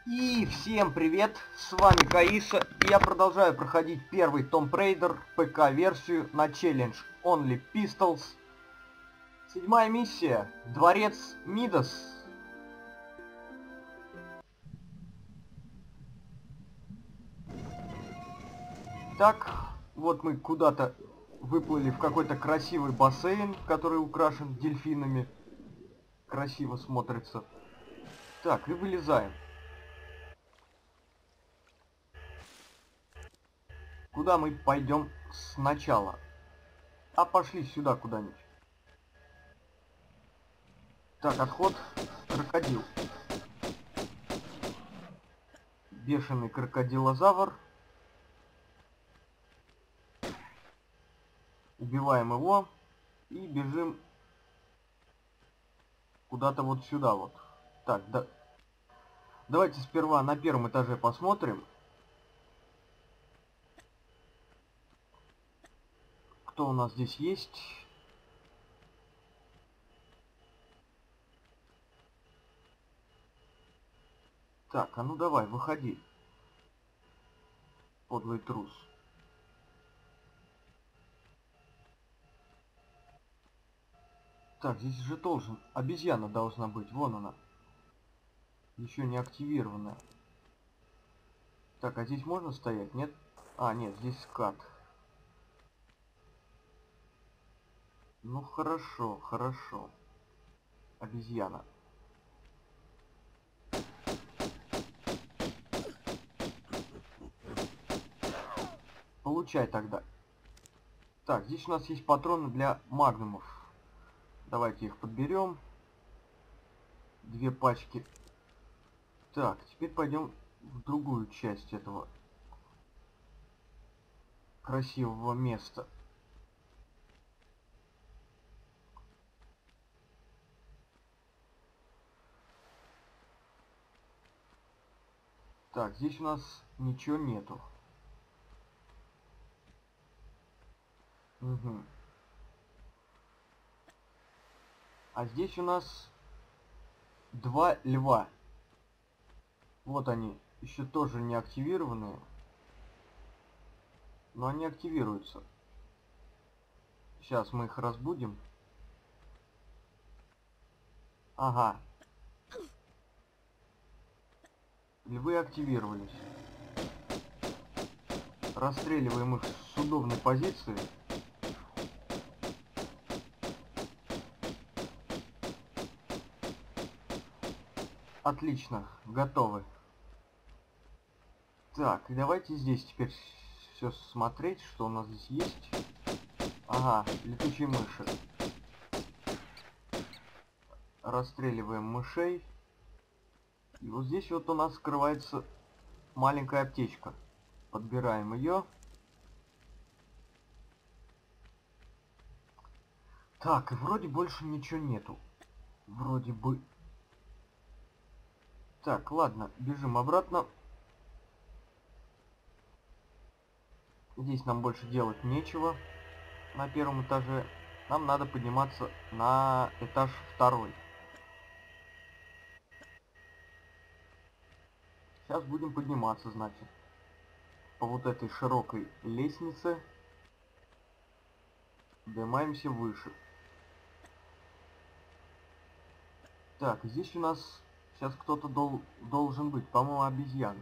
И всем привет, с вами Каиса, и я продолжаю проходить первый Tomb Raider ПК-версию на челлендж Only Pistols. Седьмая миссия, дворец Мидас. Так, вот мы куда-то выплыли в какой-то красивый бассейн, который украшен дельфинами. Красиво смотрится. Так, и вылезаем. Куда мы пойдем сначала? А пошли сюда куда-нибудь. Так, отход. Крокодил. Бешеный крокодилозавр. Убиваем его и бежим куда-то вот сюда вот. Так, да. Давайте сперва на первом этаже посмотрим, кто у нас здесь есть. Так, а ну давай, выходи, подлый трус. Так, здесь же обезьяна должна быть, вон она. Еще не активированная. Так, а здесь можно стоять, нет? А, нет, здесь скат. Ну хорошо, хорошо. Обезьяна. Получай тогда. Так, здесь у нас есть патроны для магнумов. Давайте их подберем. 2 пачки. Так, теперь пойдем в другую часть этого красивого места. Так, здесь у нас ничего нету. Угу. А здесь у нас 2 льва. Вот они, еще тоже не активированные. Но они активируются. Сейчас мы их разбудим. Ага. Львы активировались. Расстреливаем их с удобной позиции. Отлично, готовы. Так, и давайте здесь теперь все смотреть, что у нас здесь есть. Ага, летучие мыши. Расстреливаем мышей. И вот здесь вот у нас скрывается маленькая аптечка. Подбираем ее. Так, и вроде больше ничего нету. Вроде бы. Так, ладно, бежим обратно. Здесь нам больше делать нечего. На первом этаже. Нам надо подниматься на этаж 2. Сейчас будем подниматься, значит. По вот этой широкой лестнице. Поднимаемся выше. Так, здесь у нас сейчас кто-то должен быть. По-моему, обезьяна.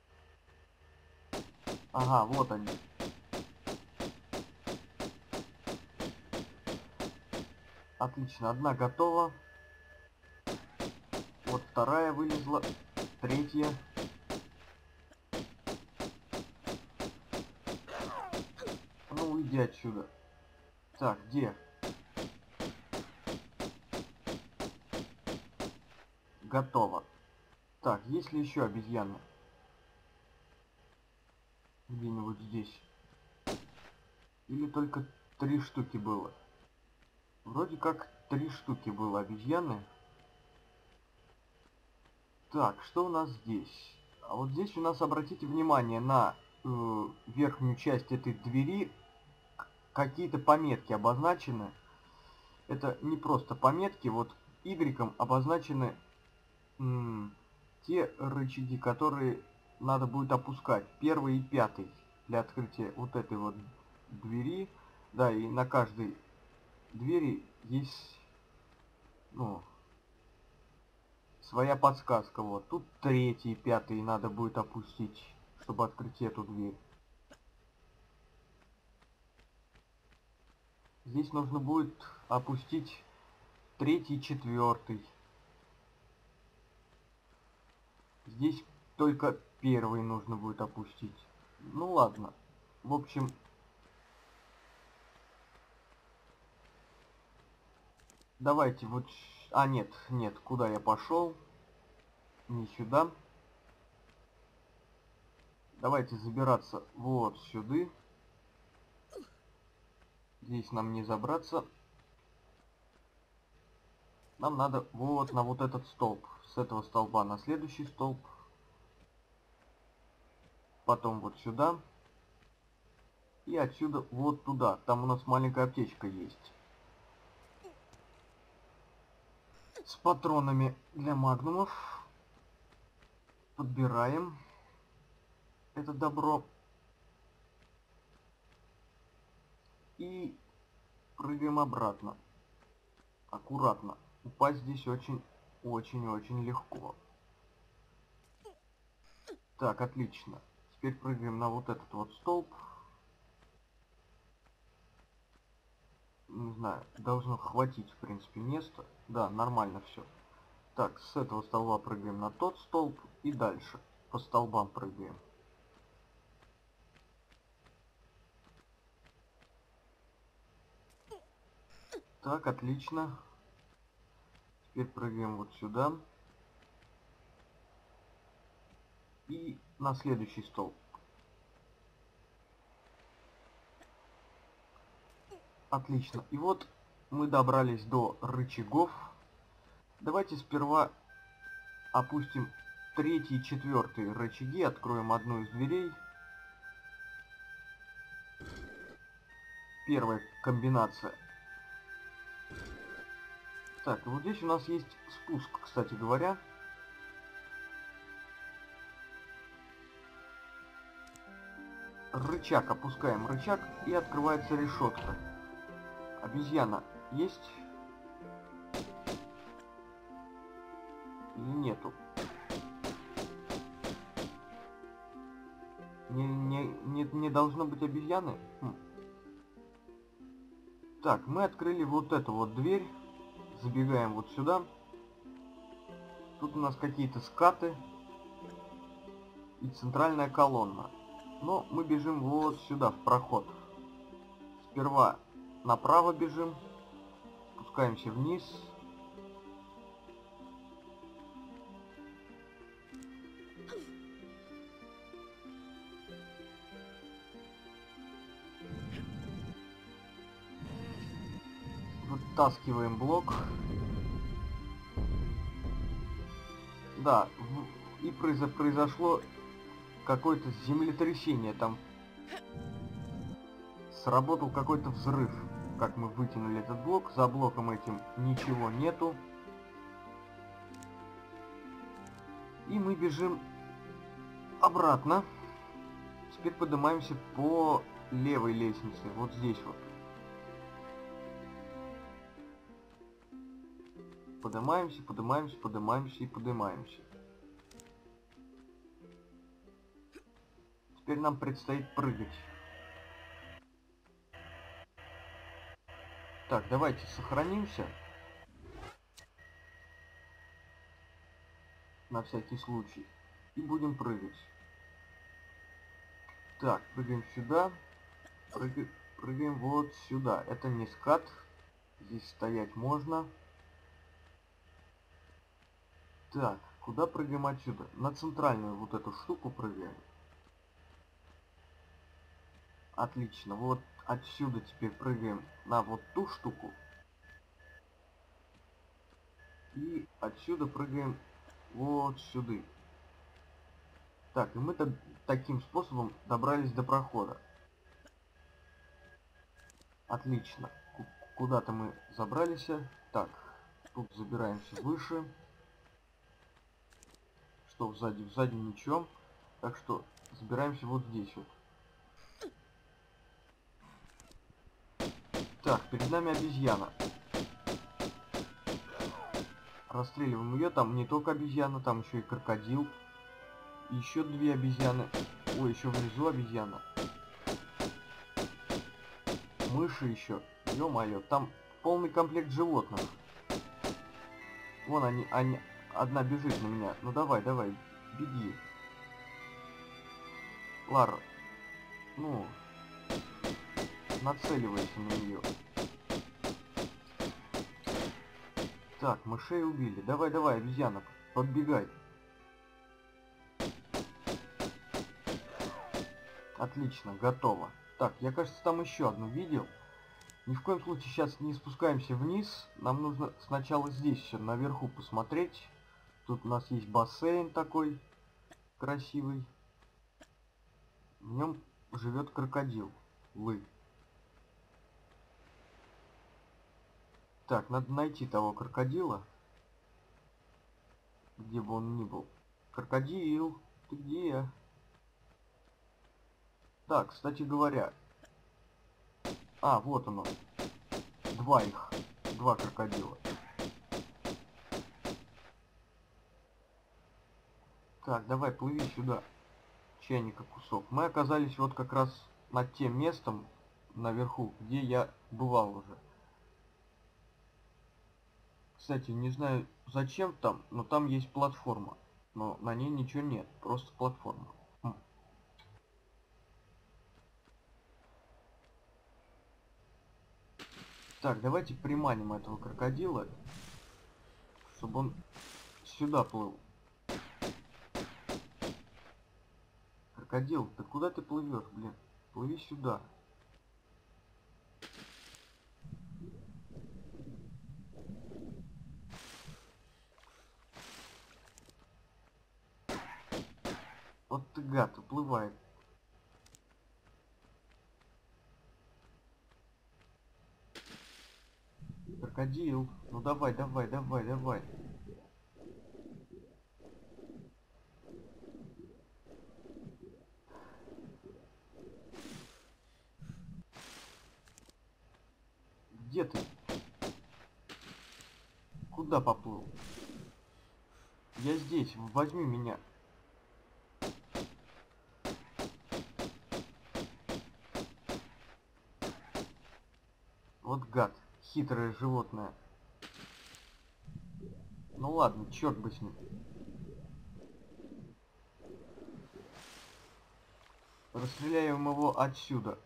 Ага, вот они. Отлично, одна готова. Вот вторая вылезла. Третья. Ну, уйди отсюда. Так, где? Готово. Так, есть ли еще обезьяна? Где-нибудь здесь. Или только 3 штуки было? Вроде как 3 штуки было обезьяны. Так, что у нас здесь? А вот здесь у нас, обратите внимание, на верхнюю часть этой двери какие-то пометки обозначены. Это не просто пометки, вот Y обозначены те рычаги, которые надо будет опускать. Первый и пятый для открытия вот этой вот двери. Да, и на каждой двери есть, ну, своя подсказка. Вот тут третий и пятый надо будет опустить, чтобы открыть эту дверь. Здесь нужно будет опустить третий и четвертый. Здесь только первый нужно будет опустить. Ну ладно. В общем, давайте вот... А, нет, нет, куда я пошел? Не сюда. Давайте забираться вот сюда. Здесь нам не забраться. Нам надо вот на вот этот столб. С этого столба на следующий столб. Потом вот сюда. И отсюда вот туда. Там у нас маленькая аптечка есть. С патронами для магнумов. Подбираем это добро. И прыгаем обратно. Аккуратно. Упасть здесь очень-очень-очень легко. Так, отлично. Теперь прыгаем на вот этот вот столб. Не знаю, должно хватить, в принципе, места. Да, нормально все. Так, с этого столба прыгаем на тот столб и дальше по столбам прыгаем. Так, отлично. Теперь прыгаем вот сюда. И на следующий столб. Отлично. И вот мы добрались до рычагов. Давайте сперва опустим третий и четвертый рычаги. Откроем одну из дверей. Первая комбинация. Так, вот здесь у нас есть спуск, кстати говоря. Рычаг, опускаем рычаг, и открывается решетка. Обезьяна есть? Или нету? Не должно быть обезьяны? Так, мы открыли вот эту вот дверь. Забегаем вот сюда. Тут у нас какие-то скаты. И центральная колонна. Но мы бежим вот сюда, в проход. Сперва направо бежим. Спускаемся вниз. Вытаскиваем блок. Да, и произошло какое-то землетрясение. Там сработал какой-то взрыв. Как мы вытянули этот блок. За блоком этим ничего нету. И мы бежим обратно. Теперь поднимаемся по левой лестнице. Вот здесь вот. Поднимаемся, поднимаемся, поднимаемся и поднимаемся. Теперь нам предстоит прыгать. Так, давайте сохранимся. На всякий случай. И будем прыгать. Так, прыгаем сюда. Прыгаем вот сюда. Это не скат. Здесь стоять можно. Так, куда прыгаем отсюда? На центральную вот эту штуку прыгаем. Отлично. Вот отсюда теперь прыгаем на вот ту штуку. И отсюда прыгаем вот сюда. Так, и мы таким способом добрались до прохода. Отлично. Куда-то мы забрались. Так, тут забираемся выше. Что сзади? Сзади ничего. Так что забираемся вот здесь вот. Так, перед нами обезьяна. Расстреливаем ее. Там не только обезьяна, там еще и крокодил. И еще две обезьяны. Ой, еще внизу обезьяна. Мыши еще. Ё-моё, там полный комплект животных. Вон они. Одна бежит на меня. Ну давай, давай, беги. Лара, ну, нацеливайся на нее. Так, мышей убили. Давай, давай, обезьяна, подбегай. Отлично, готово. Так, я, кажется, там еще одну видел. Ни в коем случае сейчас не спускаемся вниз. Нам нужно сначала здесь все наверху посмотреть. Тут у нас есть бассейн такой красивый. В нем живет крокодил. Так, надо найти того крокодила. Где бы он ни был. Крокодил, ты где? Так, кстати говоря. А, вот оно. Два крокодила. Так, давай, плыви сюда. Чайника кусок. Мы оказались вот как раз над тем местом наверху, где я бывал уже. Кстати, не знаю зачем там, но там есть платформа. Но на ней ничего нет, просто платформа. Так, давайте приманим этого крокодила, чтобы он сюда плыл. Крокодил, да куда ты плывешь, блин? Плыви сюда. Вот ты гад, уплывает. Крокодил, ну давай, давай, давай, давай. Где ты? Куда поплыл? Я здесь, возьми меня. Вот гад, хитрое животное. Ну ладно, черт бы с ним. Расстреляем его отсюда.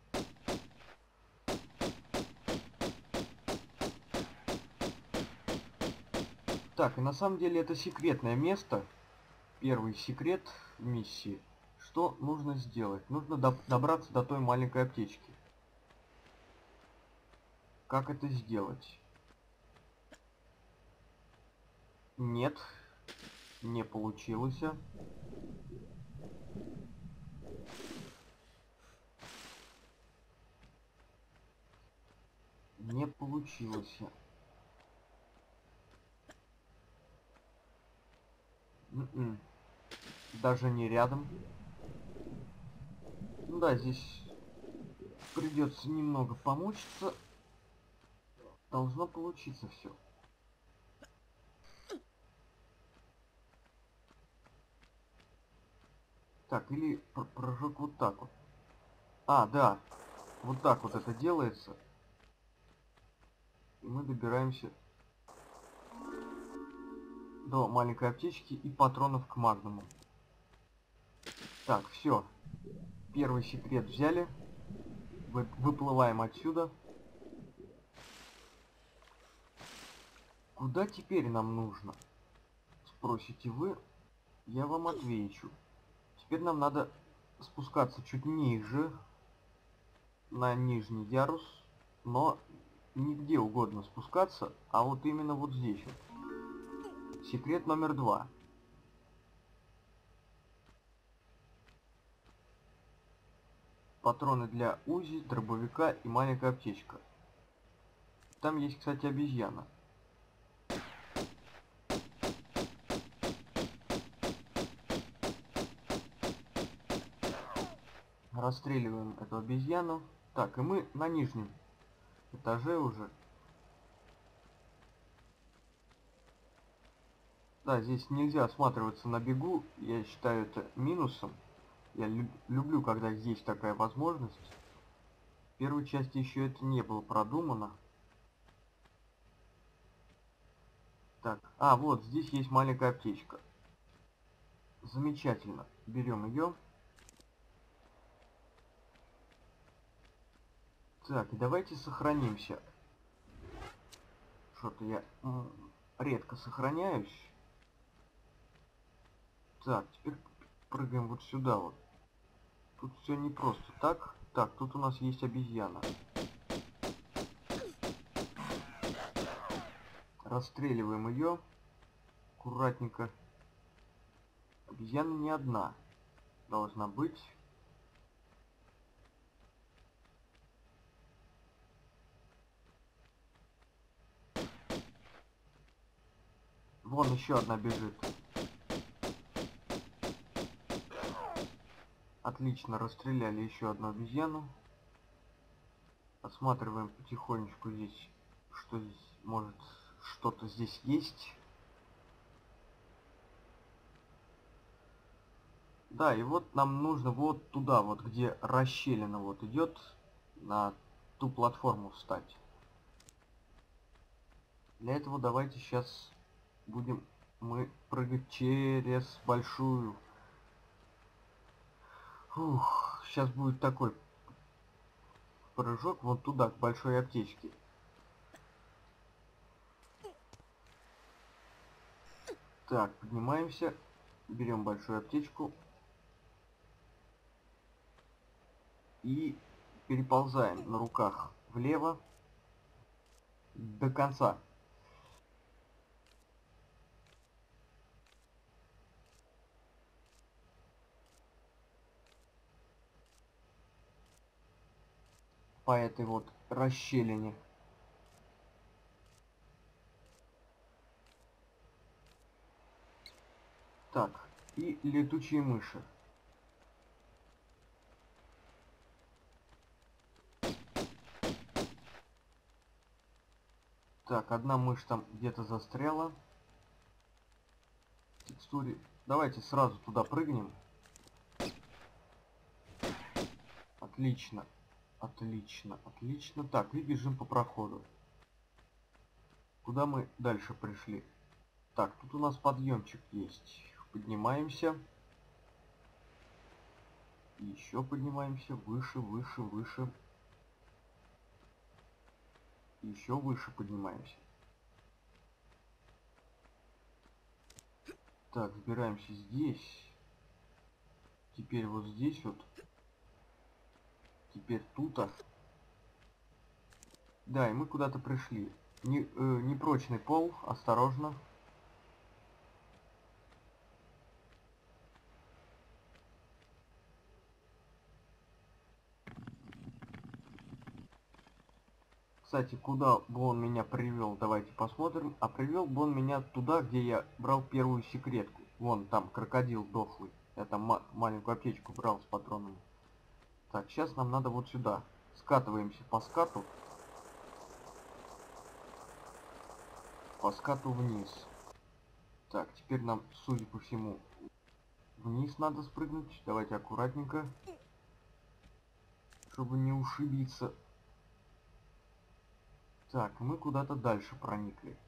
Так, и на самом деле это секретное место. Первый секрет миссии. Что нужно сделать? Нужно добраться до той маленькой аптечки. Как это сделать? Нет, не получилось. Не получилось. Даже не рядом. Ну да, здесь придется немного помучиться. Должно получиться все. Так, или прыжок вот так вот. А, да. Вот так вот это делается. И мы добираемся до маленькой аптечки и патронов к магнуму. Так, все. Первый секрет взяли. Выплываем отсюда. Куда теперь нам нужно? Спросите вы. Я вам отвечу. Теперь нам надо спускаться чуть ниже. На нижний ярус. Но не где угодно спускаться, а вот именно вот здесь вот. Секрет номер 2. Патроны для УЗИ, дробовика и маленькая аптечка. Там есть, кстати, обезьяна. Расстреливаем эту обезьяну. Так, и мы на нижнем этаже уже. Да, здесь нельзя осматриваться на бегу. Я считаю это минусом. Я люблю, когда есть такая возможность. В первой части еще это не было продумано. Так, вот здесь есть маленькая аптечка. Замечательно. Берем ее. Так, и давайте сохранимся. Что-то я редко сохраняюсь. Так, теперь прыгаем вот сюда вот. Тут все не просто так. Так, тут у нас есть обезьяна. Расстреливаем ее. Аккуратненько. Обезьяна не одна. Должна быть. Вон еще одна бежит. Отлично, расстреляли еще одну обезьяну. Осматриваем потихонечку здесь, что здесь, может, что-то здесь есть. Да, и вот нам нужно вот туда, вот где расщелина вот идет, на ту платформу встать. Для этого давайте сейчас будем мы прыгать через большую. Фух, сейчас будет такой прыжок вот туда, к большой аптечке. Так, поднимаемся, берем большую аптечку и переползаем на руках влево до конца. По этой вот расщелине. Так, и летучие мыши. Так, одна мышь там где-то застряла. В текстуре. Давайте сразу туда прыгнем. Отлично. Отлично, отлично. Так, и бежим по проходу. Куда мы дальше пришли? Так, тут у нас подъемчик есть. Поднимаемся. Еще поднимаемся. Выше, выше, выше. Еще выше поднимаемся. Так, сбираемся здесь. Теперь вот здесь вот. Теперь тут. Да, и мы куда-то пришли. Непрочный пол, осторожно. Кстати, куда бы он меня привел, давайте посмотрим. А привел бы он меня туда, где я брал первую секретку. Вон там крокодил дохлый. Я там маленькую аптечку брал с патронами. Так, сейчас нам надо вот сюда. Скатываемся по скату. По скату вниз. Так, теперь нам, судя по всему, вниз надо спрыгнуть. Давайте аккуратненько. Чтобы не ушибиться. Так, мы куда-то дальше проникли.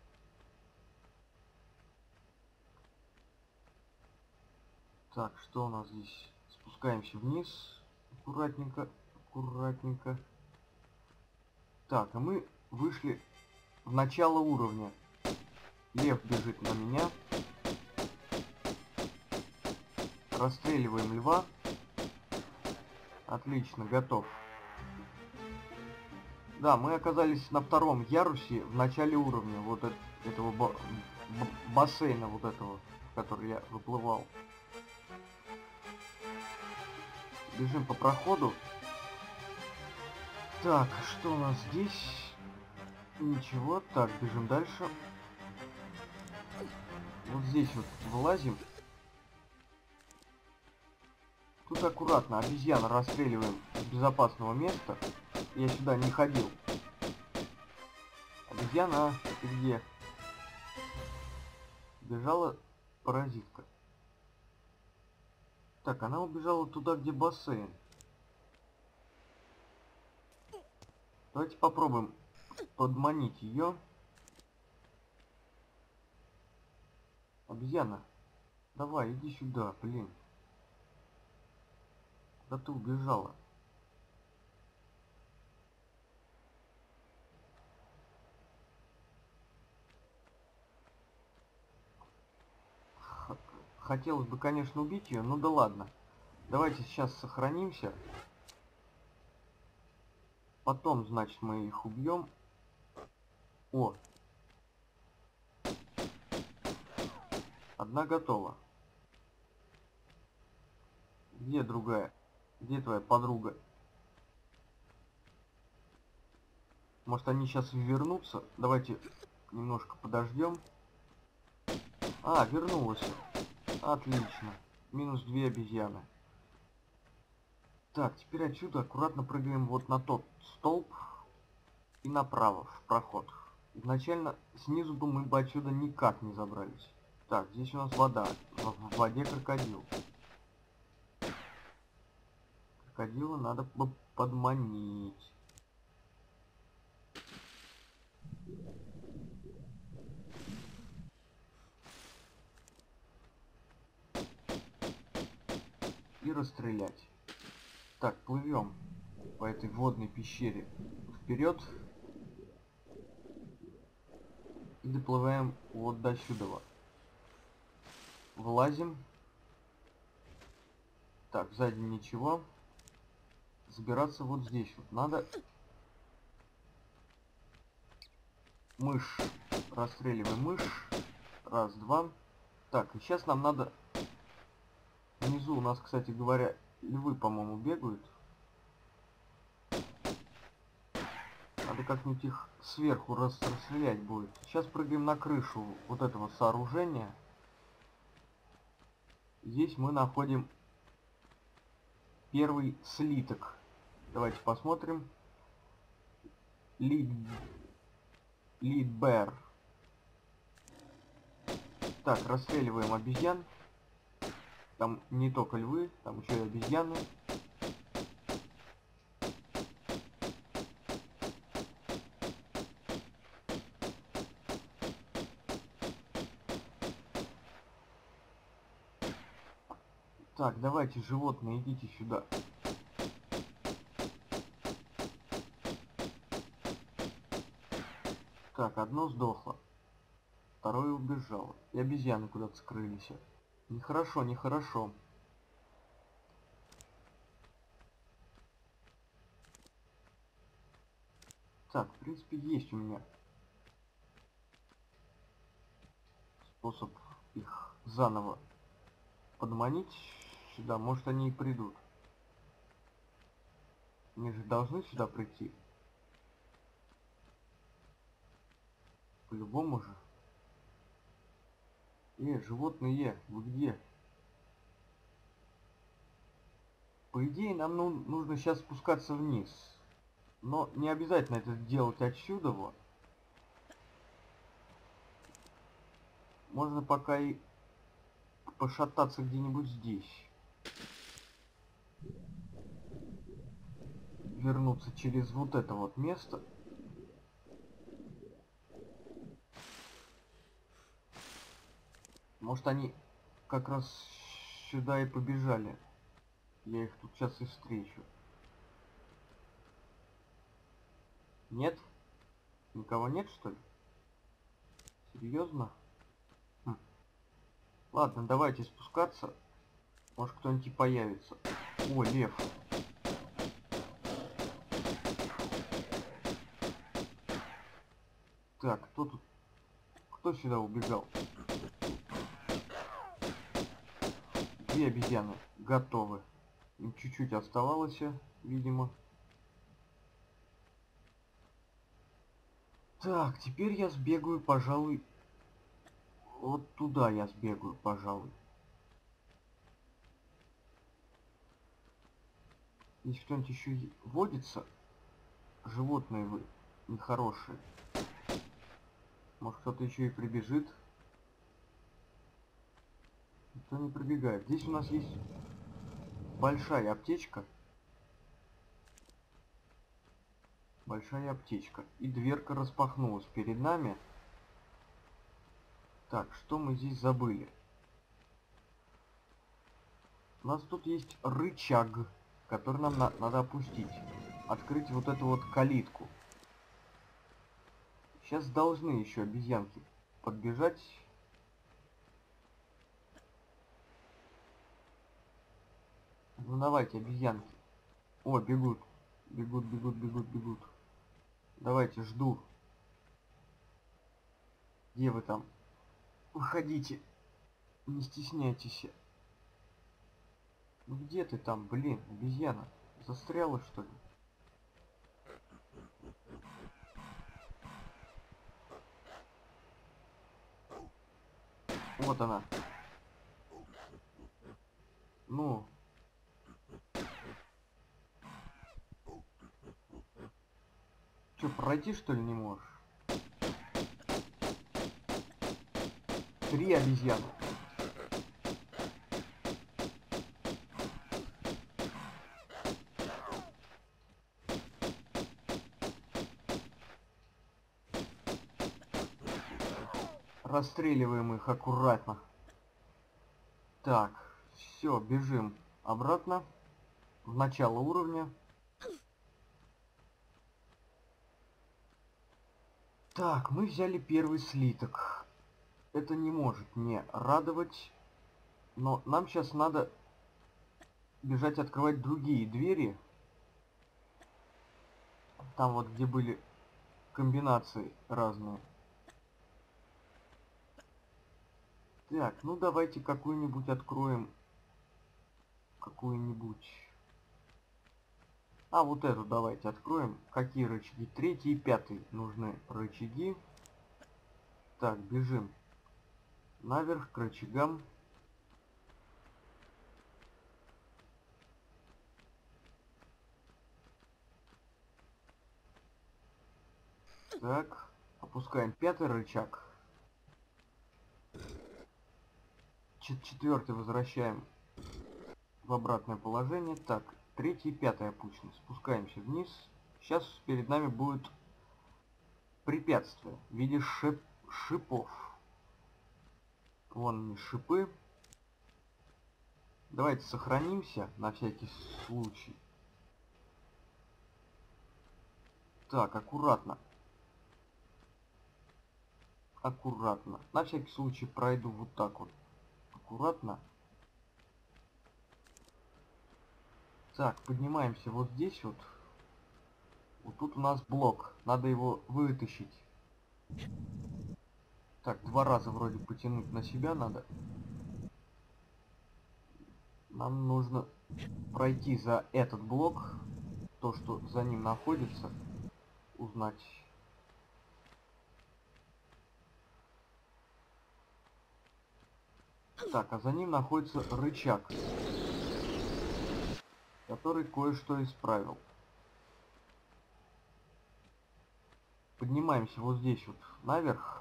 Так, что у нас здесь? Спускаемся вниз. Аккуратненько, аккуратненько. Так, а мы вышли в начало уровня. Лев бежит на меня. Расстреливаем льва. Отлично, готов. Да, мы оказались на втором ярусе в начале уровня. Вот этого бассейна, вот этого, в который я выплывал. Бежим по проходу. Так, что у нас здесь? Ничего. Так, бежим дальше. Вот здесь вот вылазим. Тут аккуратно, обезьяну расстреливаем с безопасного места. Я сюда не ходил. Обезьяна, ты где? Бежала паразитка. Так, она убежала туда, где бассейн. Давайте попробуем подманить ее. Обезьяна, давай, иди сюда, блин. Куда ты убежала? Хотелось бы, конечно, убить ее, ну да ладно. Давайте сейчас сохранимся. Потом, значит, мы их убьем. О! Одна готова. Где другая? Где твоя подруга? Может, они сейчас вернутся? Давайте немножко подождем. А, вернулась. Отлично. Минус 2 обезьяны. Так, теперь отсюда аккуратно прыгаем вот на тот столб и направо, в проход. Изначально снизу бы мы бы отсюда никак не забрались. Так, здесь у нас вода. В воде крокодил. Крокодила надо бы подманить. И расстрелять. Так, плывем по этой водной пещере вперед. И доплываем вот до сюда. Вылазим. Так, сзади ничего. Забираться вот здесь вот надо. Мышь. Расстреливаем мышь. Раз, два. Так, и сейчас нам надо... Внизу у нас, кстати говоря, львы, по-моему, бегают. Надо как-нибудь их сверху расстрелять будет. Сейчас прыгаем на крышу вот этого сооружения. Здесь мы находим первый слиток. Давайте посмотрим. Лидбер. Так, расстреливаем обезьян. Там не только львы, там еще и обезьяны. Так, давайте, животные, идите сюда. Так, одно сдохло. Второе убежало. И обезьяны куда-то скрылись. Нехорошо, нехорошо. Так, в принципе, есть у меня способ их заново подманить сюда. Может, они и придут. Они же должны сюда прийти. По-любому же. Животные, вы где? По идее, нам нужно сейчас спускаться вниз. Но не обязательно это делать отсюда вот. Можно пока и пошататься где-нибудь здесь. Вернуться через вот это вот место. Может, они как раз сюда и побежали. Я их тут сейчас и встречу. Нет? Никого нет, что ли? Серьезно? Хм. Ладно, давайте спускаться. Может, кто-нибудь и появится. О, лев. Так, кто тут? Кто сюда убегал? Две обезьяны готовы. Им чуть-чуть оставалось, видимо. Так, теперь я сбегаю, пожалуй. Вот туда я сбегаю, пожалуй. Здесь кто-нибудь еще водится? Животные вы нехорошие. Может, кто-то еще и прибежит? Никто не прибегает. Здесь у нас есть большая аптечка. Большая аптечка. И дверка распахнулась перед нами. Так, что мы здесь забыли? У нас тут есть рычаг, который нам надо опустить. Открыть вот эту вот калитку. Сейчас должны еще обезьянки подбежать. Ну давайте, обезьянки. О, бегут. Бегут, бегут, бегут, бегут. Давайте, жду. Где вы там? Выходите. Не стесняйтесь. Ну где ты там, блин, обезьяна? Застряла, что ли? Вот она. Ну. Чё, пройти, что ли, не можешь? 3 обезьяны. Расстреливаем их аккуратно. Так, все, бежим обратно в начало уровня. Так, мы взяли первый слиток. Это не может не радовать. Но нам сейчас надо бежать открывать другие двери. Там вот, где были комбинации разные. Так, ну давайте какую-нибудь откроем. Какую-нибудь. А, вот эту давайте откроем. Какие рычаги? 3 и 5 нужны рычаги. Так, бежим наверх к рычагам. Так, опускаем 5 рычаг. 4 возвращаем в обратное положение. Так, 3 и 5 опущены. Спускаемся вниз. Сейчас перед нами будет препятствие в виде шипов. Вон они, шипы. Давайте сохранимся на всякий случай. Так, аккуратно. Аккуратно. На всякий случай пройду вот так вот. Аккуратно. Так, поднимаемся вот здесь вот. Вот тут у нас блок. Надо его вытащить. Так, 2 раза вроде потянуть на себя надо. Нам нужно пройти за этот блок. То, что за ним находится. Узнать. Так, а за ним находится рычаг, который кое-что исправил. Поднимаемся вот здесь вот наверх.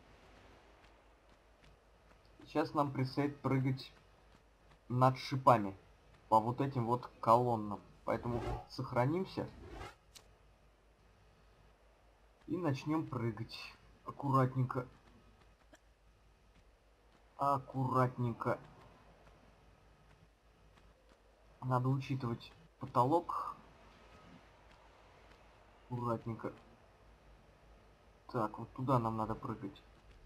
Сейчас нам предстоит прыгать над шипами по вот этим вот колоннам. Поэтому сохранимся и начнем прыгать аккуратненько. Аккуратненько. Надо учитывать потолок. Аккуратненько. Так, вот туда нам надо прыгать.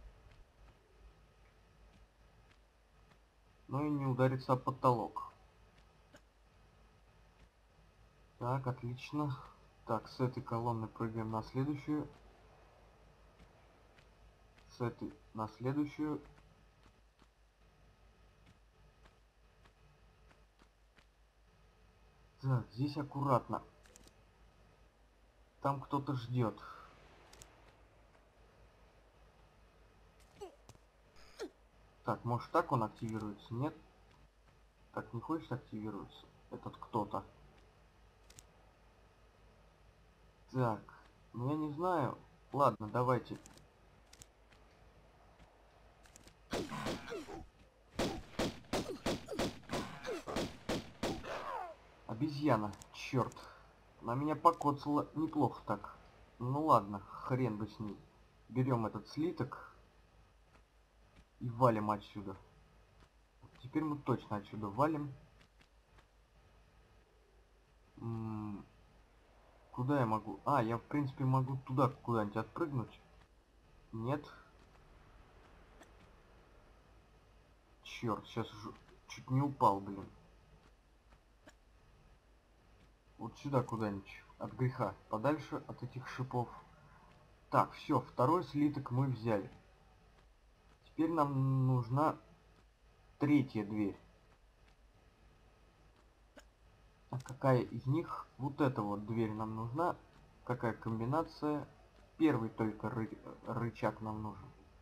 Но и не удариться об потолок. Так, отлично. Так, с этой колонны прыгаем на следующую. С этой на следующую. Так, здесь аккуратно. Там кто-то ждет. Так, может так он активируется? Нет? Так, не хочет активироваться? Этот кто-то. Так, ну я не знаю. Ладно, давайте. Обезьяна, черт. Она меня покоцала неплохо так. Ну ладно, хрен бы с ней. Берем этот слиток и валим отсюда. Теперь мы точно отсюда валим. Куда я могу? А, я в принципе могу туда куда-нибудь отпрыгнуть. Нет. Черт, сейчас уже чуть не упал, блин. Вот сюда куда-нибудь. От греха. Подальше от этих шипов. Так, все, второй слиток мы взяли. Теперь нам нужна третья дверь. А какая из них? Вот эта вот дверь нам нужна. Какая комбинация? Первый только рычаг нам нужен.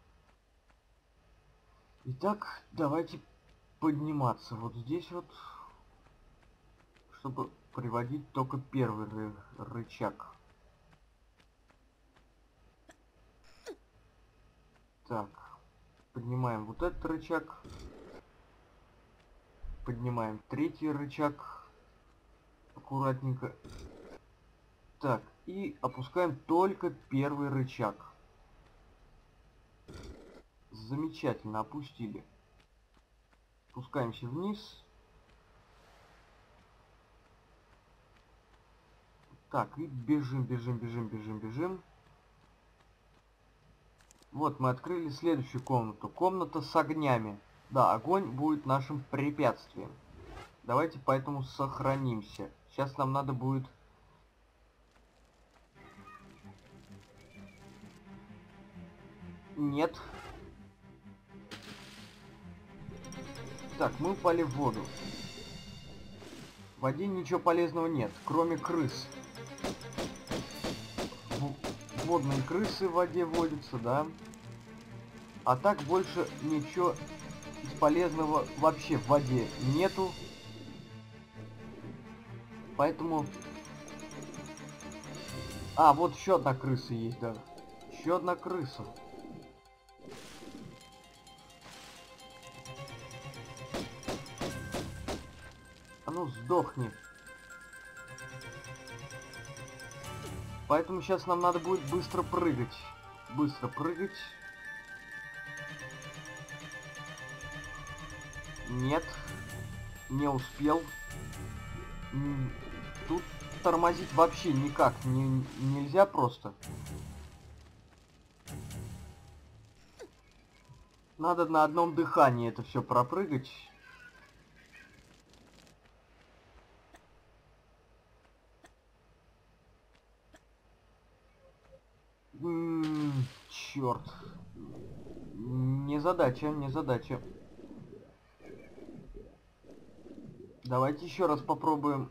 Итак, давайте подниматься. Вот здесь вот, чтобы приводить только первый рычаг. Так, поднимаем вот этот рычаг. Поднимаем третий рычаг. Аккуратненько. Так, и опускаем только первый рычаг. Замечательно, опустили. Спускаемся вниз. Так, и бежим, бежим, бежим, бежим, бежим. Вот, мы открыли следующую комнату. Комната с огнями. Да, огонь будет нашим препятствием. Давайте поэтому сохранимся. Сейчас нам надо будет... Нет. Так, мы упали в воду. В воде ничего полезного нет, кроме крыс. Водные крысы в воде водятся, да. А так больше ничего полезного вообще в воде нету. Поэтому... А, вот еще одна крыса есть, да. Еще одна крыса. А ну сдохни. Поэтому сейчас нам надо будет быстро прыгать. Быстро прыгать. Нет. Не успел. Тут тормозить вообще никак нельзя просто. Надо на одном дыхании это все пропрыгать. Черт. Не задача, не задача. Давайте еще раз попробуем.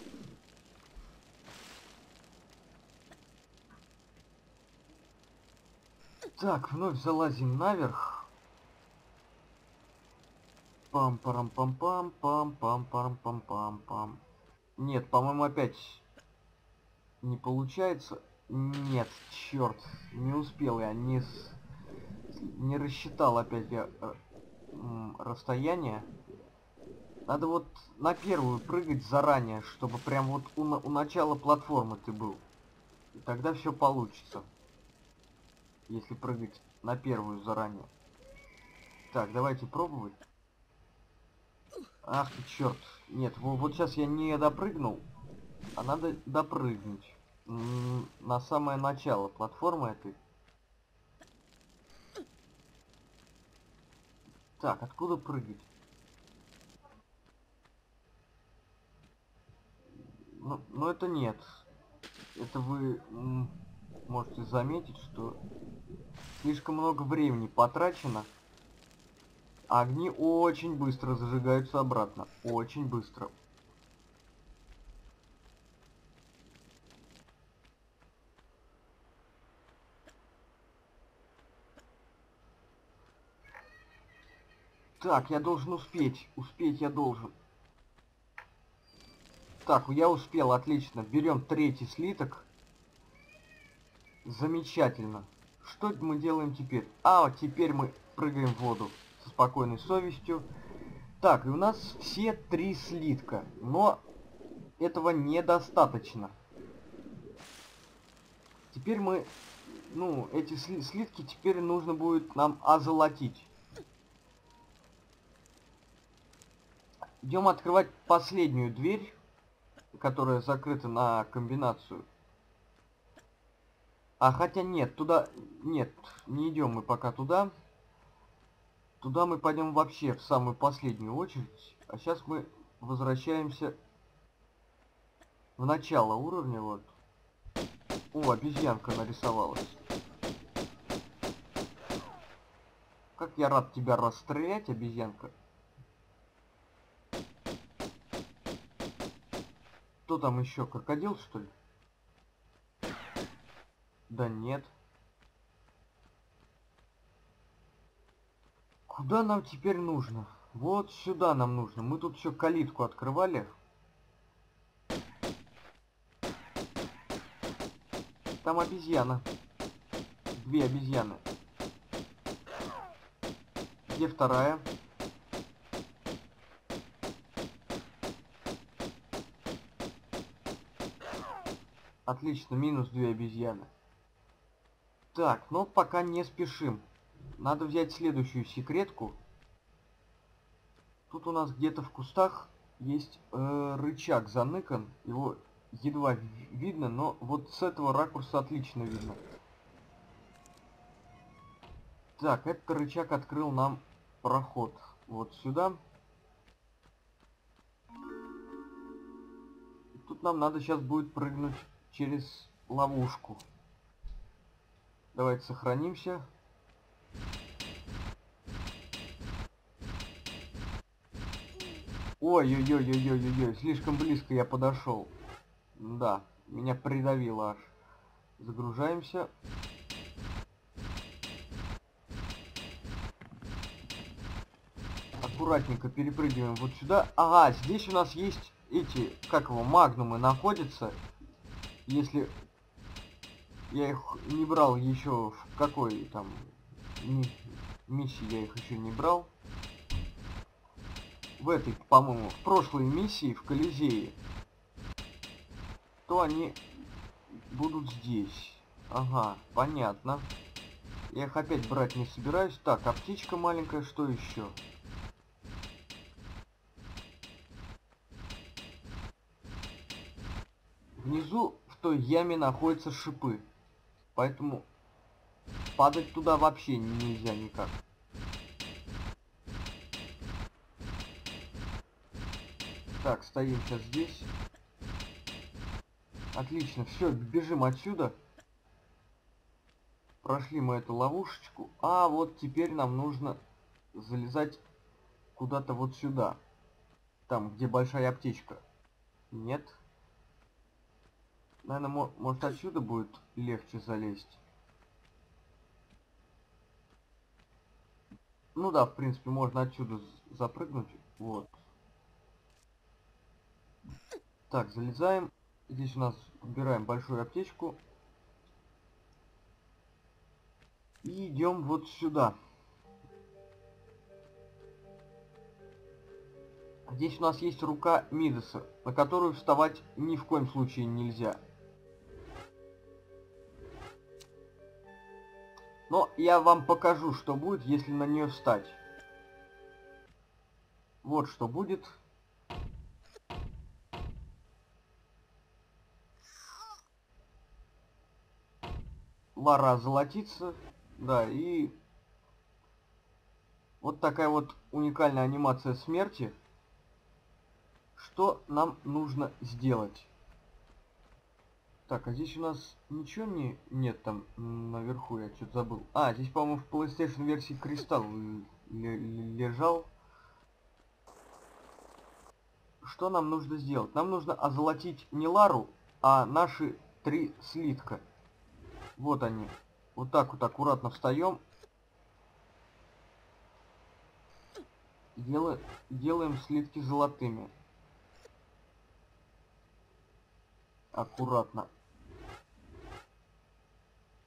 Так, вновь залазим наверх. Пам-парам-пам-пам, пам-пам-парам-пам-пам-пам. Нет, по-моему, опять не получается. Нет, черт, не успел я, не рассчитал опять я расстояние. Надо вот на первую прыгать заранее, чтобы прям вот у начала платформы ты был. И тогда все получится. Если прыгать на первую заранее. Так, давайте пробовать. Ах ты черт. Нет, вот сейчас я не допрыгнул. А надо допрыгнуть. На самое начало платформы этой. Так, откуда прыгать? Ну это нет. Это вы можете заметить, что слишком много времени потрачено. А огни очень быстро зажигаются обратно. Очень быстро. Так, я должен успеть. Успеть я должен. Так, я успел, отлично. Берем третий слиток. Замечательно. Что мы делаем теперь? А, вот теперь мы прыгаем в воду со спокойной совестью. Так, и у нас все 3 слитка, но этого недостаточно. Теперь мы, ну, эти слитки теперь нужно будет нам озолотить. Идем открывать последнюю дверь, которая закрыта на комбинацию. А хотя нет, туда... Нет, не идем мы пока туда. Туда мы пойдем вообще в самую последнюю очередь. А сейчас мы возвращаемся в начало уровня, вот. О, обезьянка нарисовалась. Как я рад тебя расстрелять, обезьянка. Кто там еще? Крокодил, что ли? Да нет. Куда нам теперь нужно? Вот сюда нам нужно. Мы тут еще калитку открывали. Там обезьяна. 2 обезьяны. Где вторая? Отлично, минус 2 обезьяны. Так, но пока не спешим. Надо взять следующую секретку. Тут у нас где-то в кустах есть рычаг заныкан. Его едва видно, но вот с этого ракурса отлично видно. Так, этот рычаг открыл нам проход вот сюда. Тут нам надо сейчас будет прыгнуть через ловушку. Давайте сохранимся. Ой-ой-ой-ой-ой-ой, слишком близко я подошел. Да, меня придавило аж. Загружаемся. Аккуратненько перепрыгиваем вот сюда. Ага, здесь у нас есть эти, как его, магнумы находятся. Если я их не брал еще в какой там миссии, я их еще не брал. В этой, по-моему, в прошлой миссии в Колизее, то они будут здесь. Ага, понятно. Я их опять брать не собираюсь. Так, аптечка маленькая, что еще? Внизу в той яме находятся шипы. Поэтому падать туда вообще нельзя никак. Так, стоим сейчас здесь. Отлично, все, бежим отсюда. Прошли мы эту ловушечку. А вот теперь нам нужно залезать куда-то вот сюда. Там, где большая аптечка. Нет. Наверное, может отсюда будет легче залезть. Ну да, в принципе, можно отсюда запрыгнуть. Вот. Так, залезаем. Здесь у нас убираем большую аптечку. И идем вот сюда. Здесь у нас есть рука Мидаса, на которую вставать ни в коем случае нельзя. Но я вам покажу, что будет, если на нее встать. Вот что будет. Лара золотится. Да, и вот такая вот уникальная анимация смерти. Что нам нужно сделать? Так, а здесь у нас ничего нет там наверху, я что-то забыл. А, здесь, по-моему, в PlayStation версии Кристалл лежал. Что нам нужно сделать? Нам нужно озолотить не Лару, а наши 3 слитка. Вот они. Вот так вот аккуратно встаем. Делаем слитки золотыми. Аккуратно.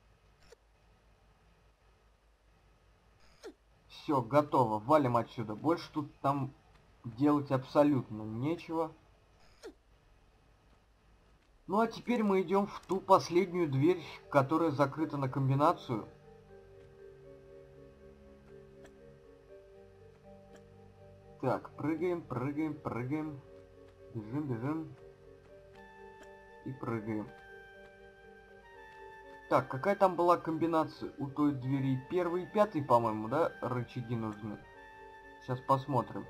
Все, готово. Валим отсюда. Больше тут там делать абсолютно нечего. Ну а теперь мы идем в ту последнюю дверь, которая закрыта на комбинацию. Так, прыгаем, прыгаем, прыгаем. Бежим, бежим. И прыгаем. Так, какая там была комбинация у той двери? Первый и пятый, по-моему, да, рычаги нужны? Сейчас посмотрим.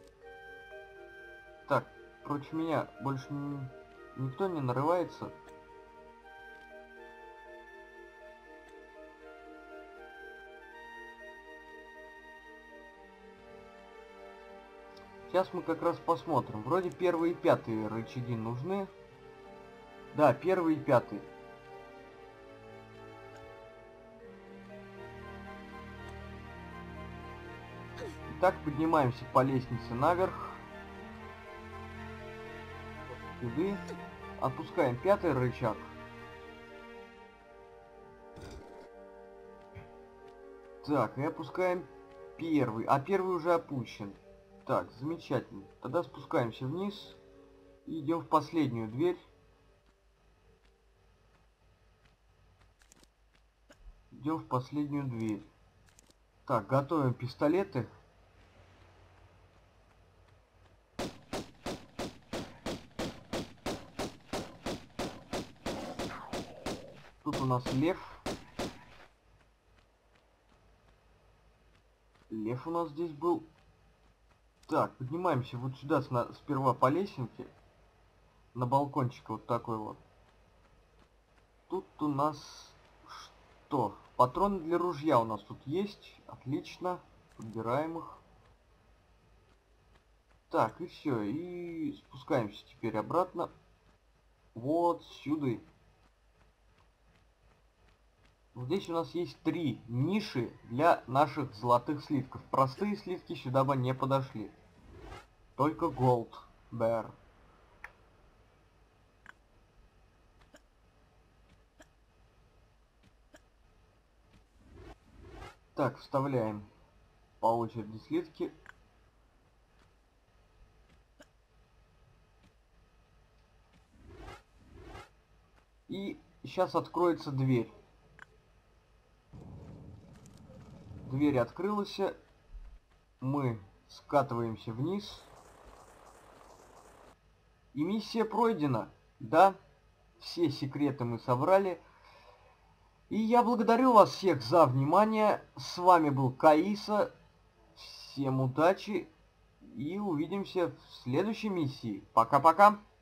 Так, против меня больше никто не нарывается. Сейчас мы как раз посмотрим. Вроде первый и пятый рычаги нужны. Да, первый и пятый. Итак, поднимаемся по лестнице наверх. Сюда. Опускаем пятый рычаг. Так, и опускаем первый. А первый уже опущен. Так, замечательно. Тогда спускаемся вниз. И идем в последнюю дверь. Идем в последнюю дверь. Так, готовим пистолеты. Тут у нас лев. Лев у нас здесь был. Так, поднимаемся вот сюда сперва по лесенке. На балкончик вот такой вот. Тут у нас что? Патроны для ружья у нас тут есть. Отлично. Подбираем их. Так, и все. И спускаемся теперь обратно. Вот сюда. Здесь у нас есть 3 ниши для наших золотых слитков. Простые слитки сюда бы не подошли. Только Gold Bear. Так, вставляем по очереди слитки. И сейчас откроется дверь. Дверь открылась. Мы скатываемся вниз. И миссия пройдена. Да, все секреты мы собрали. И я благодарю вас всех за внимание. С вами был Каиса. Всем удачи. И увидимся в следующей миссии. Пока-пока.